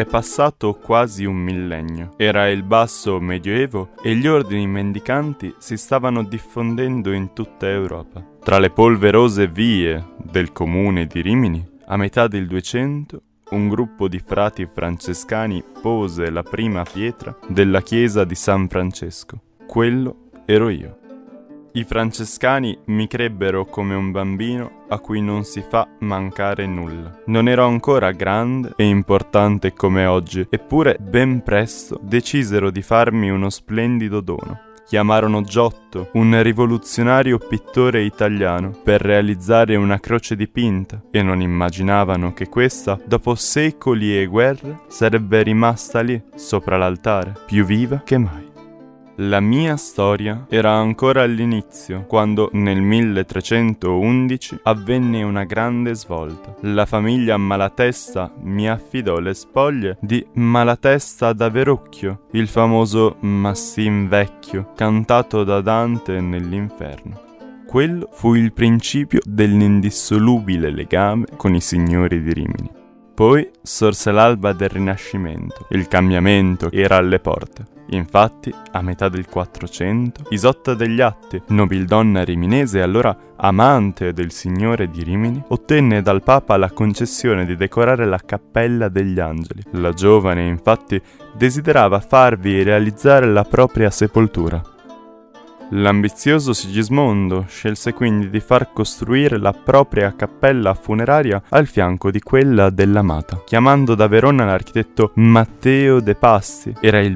È passato quasi un millennio. Era il basso medioevo e gli ordini mendicanti si stavano diffondendo in tutta Europa. Tra le polverose vie del comune di Rimini, a metà del 200, un gruppo di frati francescani pose la prima pietra della chiesa di San Francesco. Quello ero io. I francescani mi crebbero come un bambino a cui non si fa mancare nulla. Non ero ancora grande e importante come oggi, eppure ben presto decisero di farmi uno splendido dono. Chiamarono Giotto, un rivoluzionario pittore italiano, per realizzare una croce dipinta e non immaginavano che questa, dopo secoli e guerre, sarebbe rimasta lì, sopra l'altare, più viva che mai. La mia storia era ancora all'inizio, quando nel 1311 avvenne una grande svolta. La famiglia Malatesta mi affidò le spoglie di Malatesta da Verocchio, il famoso Massin Vecchio, cantato da Dante nell'Inferno. Quello fu il principio dell'indissolubile legame con i signori di Rimini. Poi sorse l'alba del Rinascimento, il cambiamento era alle porte. Infatti, a metà del 400, Isotta degli Atti, nobildonna riminese allora amante del signore di Rimini, ottenne dal Papa la concessione di decorare la Cappella degli Angeli. La giovane, infatti, desiderava farvi realizzare la propria sepoltura. L'ambizioso Sigismondo scelse quindi di far costruire la propria cappella funeraria al fianco di quella dell'amata, chiamando da Verona l'architetto Matteo de' Pasti. Era il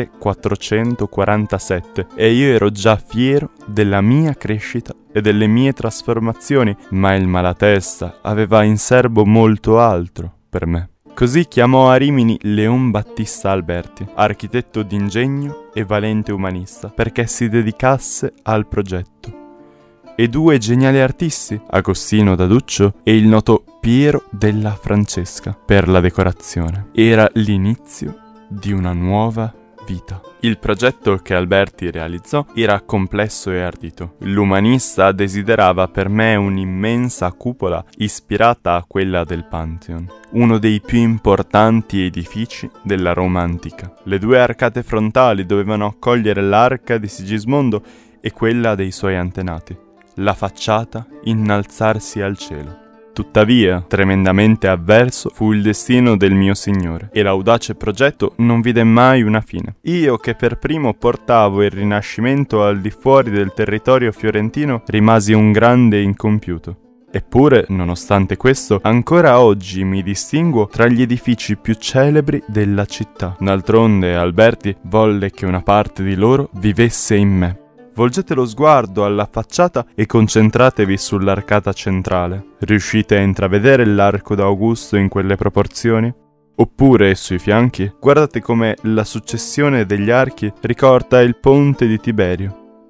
1447 e io ero già fiero della mia crescita e delle mie trasformazioni, ma il Malatesta aveva in serbo molto altro per me. Così chiamò a Rimini Leon Battista Alberti, architetto d'ingegno e valente umanista, perché si dedicasse al progetto. E due geniali artisti, Agostino Daduccio e il noto Piero della Francesca, per la decorazione. Era l'inizio di una nuova vita. Il progetto che Alberti realizzò era complesso e ardito. L'umanista desiderava per me un'immensa cupola ispirata a quella del Pantheon, uno dei più importanti edifici della Roma antica. Le due arcate frontali dovevano accogliere l'arca di Sigismondo e quella dei suoi antenati, la facciata innalzarsi al cielo. Tuttavia, tremendamente avverso fu il destino del mio signore e l'audace progetto non vide mai una fine. Io, che per primo portavo il Rinascimento al di fuori del territorio fiorentino, rimasi un grande incompiuto. Eppure, nonostante questo, ancora oggi mi distinguo tra gli edifici più celebri della città. D'altronde, Alberti volle che una parte di loro vivesse in me. Volgete lo sguardo alla facciata e concentratevi sull'arcata centrale. Riuscite a intravedere l'arco d'Augusto in quelle proporzioni? Oppure sui fianchi? Guardate come la successione degli archi ricorda il ponte di Tiberio.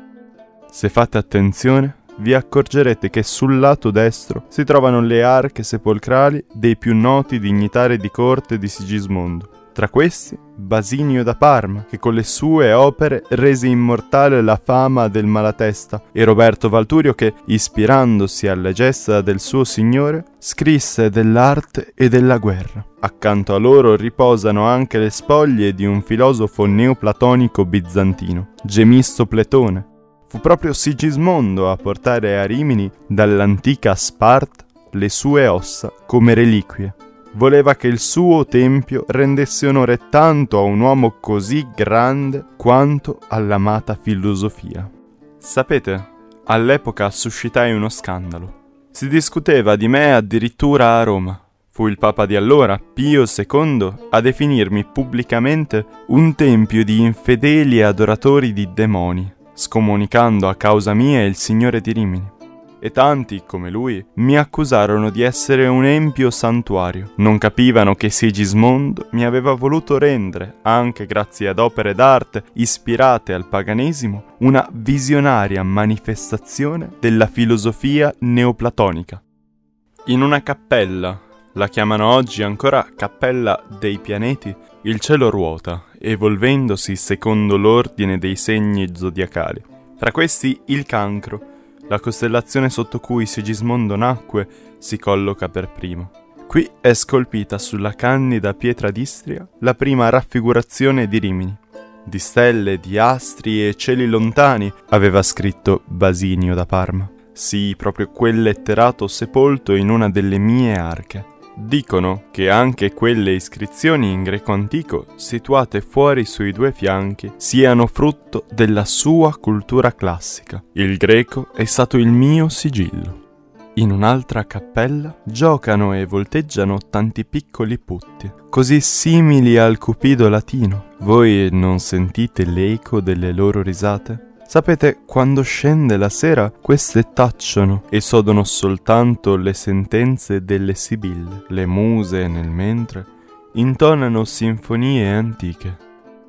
Se fate attenzione, vi accorgerete che sul lato destro si trovano le arche sepolcrali dei più noti dignitari di corte di Sigismondo. Tra questi, Basinio da Parma, che con le sue opere rese immortale la fama del Malatesta, e Roberto Valturio che, ispirandosi alle gesta del suo signore, scrisse dell'arte e della guerra. Accanto a loro riposano anche le spoglie di un filosofo neoplatonico bizantino, Gemisto Pletone. Fu proprio Sigismondo a portare a Rimini, dall'antica Sparta, le sue ossa come reliquie. Voleva che il suo tempio rendesse onore tanto a un uomo così grande quanto all'amata filosofia. Sapete, all'epoca suscitai uno scandalo. Si discuteva di me addirittura a Roma. Fu il Papa di allora, Pio II, a definirmi pubblicamente un tempio di infedeli adoratori di demoni, scomunicando a causa mia il Signore di Rimini. E tanti, come lui, mi accusarono di essere un empio santuario. Non capivano che Sigismondo mi aveva voluto rendere, anche grazie ad opere d'arte ispirate al paganesimo, una visionaria manifestazione della filosofia neoplatonica. In una cappella, la chiamano oggi ancora Cappella dei Pianeti, il cielo ruota, evolvendosi secondo l'ordine dei segni zodiacali. Fra questi il Cancro, la costellazione sotto cui Sigismondo nacque, si colloca per primo. Qui è scolpita sulla candida pietra d'Istria la prima raffigurazione di Rimini. Di stelle, di astri e cieli lontani, aveva scritto Basinio da Parma. Sì, proprio quel letterato sepolto in una delle mie arche. Dicono che anche quelle iscrizioni in greco antico, situate fuori sui due fianchi, siano frutto della sua cultura classica. Il greco è stato il mio sigillo. In un'altra cappella giocano e volteggiano tanti piccoli putti, così simili al cupido latino. Voi non sentite l'eco delle loro risate? Sapete, quando scende la sera, queste tacciono e sodono soltanto le sentenze delle sibille. Le muse, nel mentre, intonano sinfonie antiche.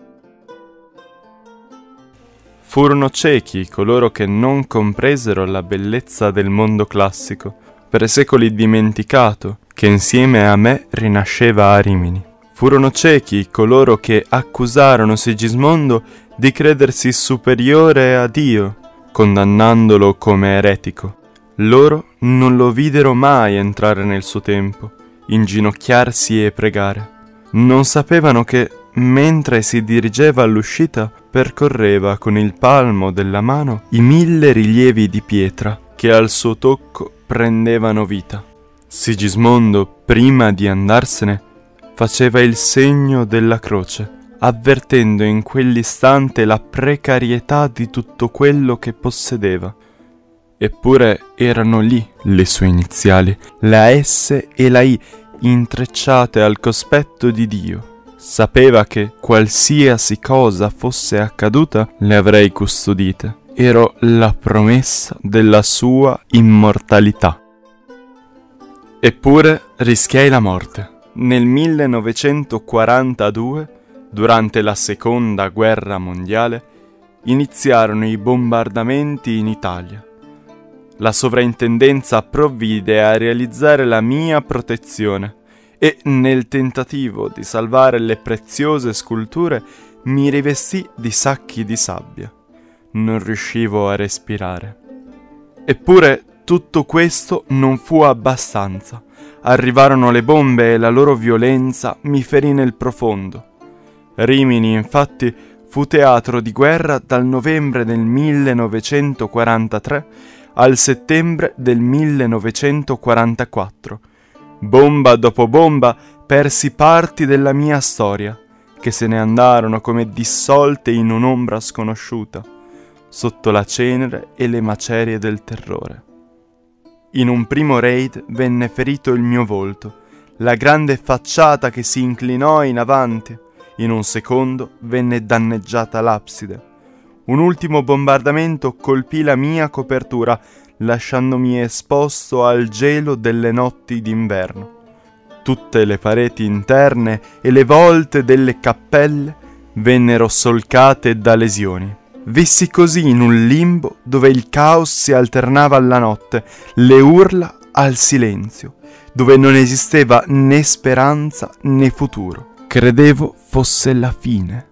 Furono ciechi coloro che non compresero la bellezza del mondo classico, per secoli dimenticato, che insieme a me rinasceva a Rimini. Furono ciechi coloro che accusarono Sigismondo di credersi superiore a Dio, condannandolo come eretico. Loro non lo videro mai entrare nel suo tempo, inginocchiarsi e pregare. Non sapevano che, mentre si dirigeva all'uscita, percorreva con il palmo della mano i 1000 rilievi di pietra che al suo tocco prendevano vita. Sigismondo, prima di andarsene, faceva il segno della croce, avvertendo in quell'istante la precarietà di tutto quello che possedeva. Eppure erano lì le sue iniziali, la S e la I, intrecciate al cospetto di Dio. Sapeva che qualsiasi cosa fosse accaduta le avrei custodite. Ero la promessa della sua immortalità. Eppure rischiai la morte. Nel 1942, durante la Seconda Guerra Mondiale, iniziarono i bombardamenti in Italia. La sovrintendenza provvide a realizzare la mia protezione e, nel tentativo di salvare le preziose sculture, mi rivestì di sacchi di sabbia. Non riuscivo a respirare. Eppure tutto questo non fu abbastanza. Arrivarono le bombe e la loro violenza mi ferì nel profondo. Rimini, infatti, fu teatro di guerra dal novembre del 1943 al settembre del 1944. Bomba dopo bomba persi parti della mia storia, che se ne andarono come dissolte in un'ombra sconosciuta, sotto la cenere e le macerie del terrore. In un primo raid venne ferito il mio volto, la grande facciata che si inclinò in avanti. In un secondo venne danneggiata l'abside. Un ultimo bombardamento colpì la mia copertura, lasciandomi esposto al gelo delle notti d'inverno. Tutte le pareti interne e le volte delle cappelle vennero solcate da lesioni. Vissi così in un limbo dove il caos si alternava alla notte, le urla al silenzio, dove non esisteva né speranza né futuro. Credevo fosse la fine.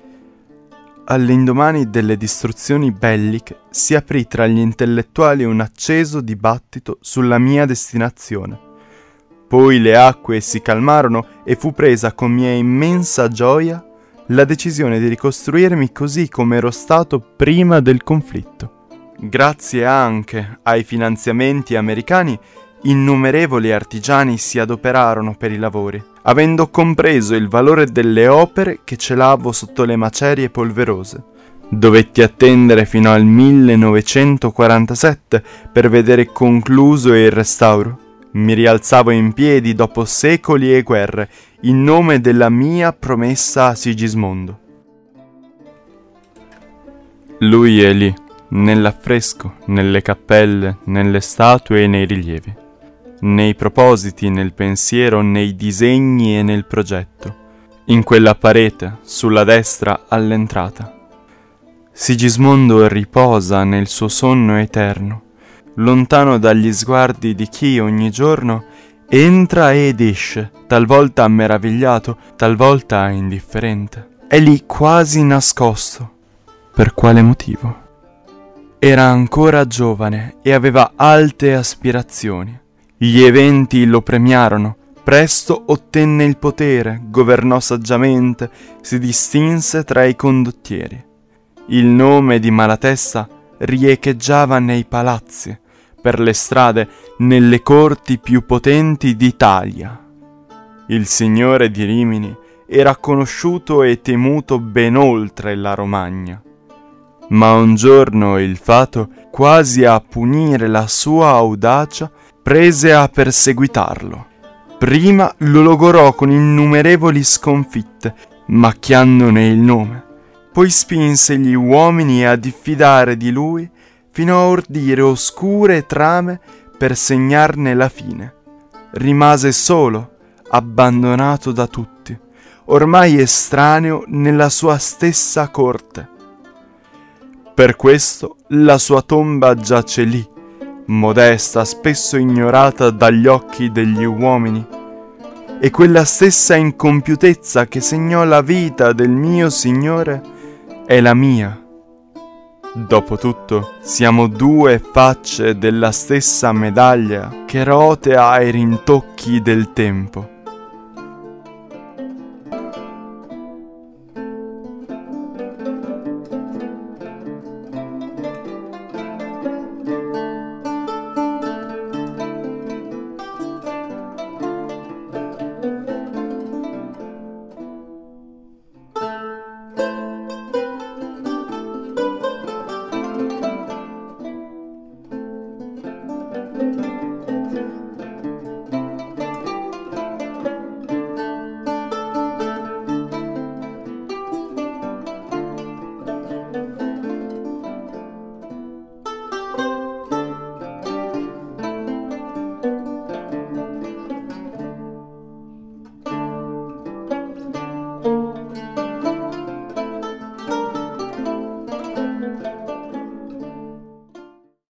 All'indomani delle distruzioni belliche si aprì tra gli intellettuali un acceso dibattito sulla mia destinazione. Poi le acque si calmarono e fu presa con mia immensa gioia la decisione di ricostruirmi così come ero stato prima del conflitto. Grazie anche ai finanziamenti americani, innumerevoli artigiani si adoperarono per i lavori, avendo compreso il valore delle opere che celavo sotto le macerie polverose. Dovetti attendere fino al 1947 per vedere concluso il restauro. Mi rialzavo in piedi dopo secoli e guerre, in nome della mia promessa a Sigismondo. Lui è lì, nell'affresco, nelle cappelle, nelle statue e nei rilievi, nei propositi, nel pensiero, nei disegni e nel progetto, in quella parete, sulla destra all'entrata. Sigismondo riposa nel suo sonno eterno, lontano dagli sguardi di chi ogni giorno entra ed esce, talvolta meravigliato, talvolta indifferente. È lì quasi nascosto. Per quale motivo? Era ancora giovane e aveva alte aspirazioni. Gli eventi lo premiarono, Presto ottenne il potere, governò saggiamente, si distinse tra i condottieri. Il nome di Malatesta riecheggiava nei palazzi, per le strade, nelle corti più potenti d'Italia. Il signore di Rimini era conosciuto e temuto ben oltre la Romagna. Ma un giorno il fato, quasi a punire la sua audacia, prese a perseguitarlo. Prima lo logorò con innumerevoli sconfitte, macchiandone il nome. Poi spinse gli uomini a diffidare di lui fino a ordire oscure trame per segnarne la fine. Rimase solo, abbandonato da tutti, ormai estraneo nella sua stessa corte. Per questo la sua tomba giace lì, modesta, spesso ignorata dagli occhi degli uomini, e quella stessa incompiutezza che segnò la vita del mio Signore è la mia. Dopotutto, siamo due facce della stessa medaglia che rotea ai rintocchi del tempo.